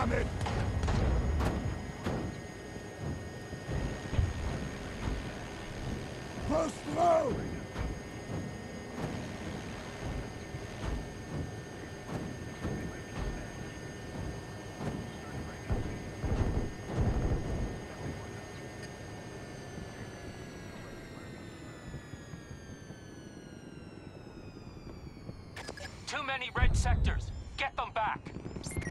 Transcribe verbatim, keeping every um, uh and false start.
Incoming! Close through! Too many red sectors. Get them back.